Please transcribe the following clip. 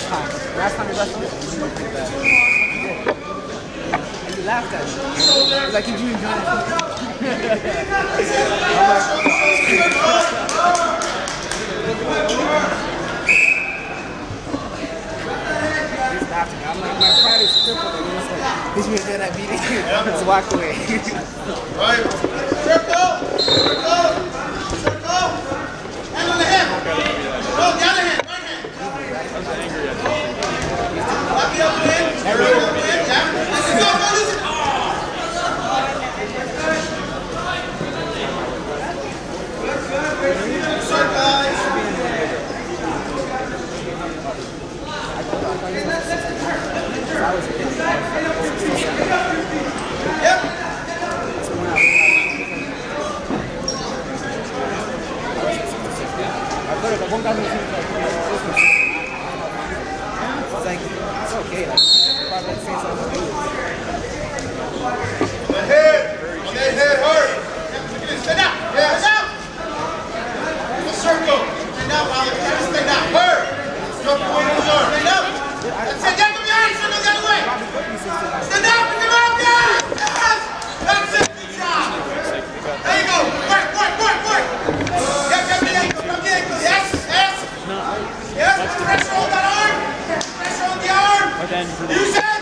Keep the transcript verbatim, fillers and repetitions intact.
last time. Last time you wrestled? You did. And you laughed at me. He was like, did you enjoy it? He's laughing. I'm like, my pride is crippled. And he's like, did you enjoy that beating? Just walk away. Right. Circle! Circle! Circle! Hand on the hip! Go, the other hand, right hand. Lock the upper hand. Lock the upper hand, yeah. Listen, go, go, listen. Circle. Yep. It's like, it's okay, like, probably say something. The head! That head hurt! Stand up! Yeah, stand up! A circle! Stand up, Alex. Stand up. Hurt! Jump away from the arm. Stand up! That's it! Get from behind! Stand up the other way! Stand up and come out, guys! Yes! That's it! Good job! There you go! Work, work, work, work! Yep, yep, the ankle, grab the ankle. Yes, yes! Yes, pressure on that arm! Pressure on the arm! Use it!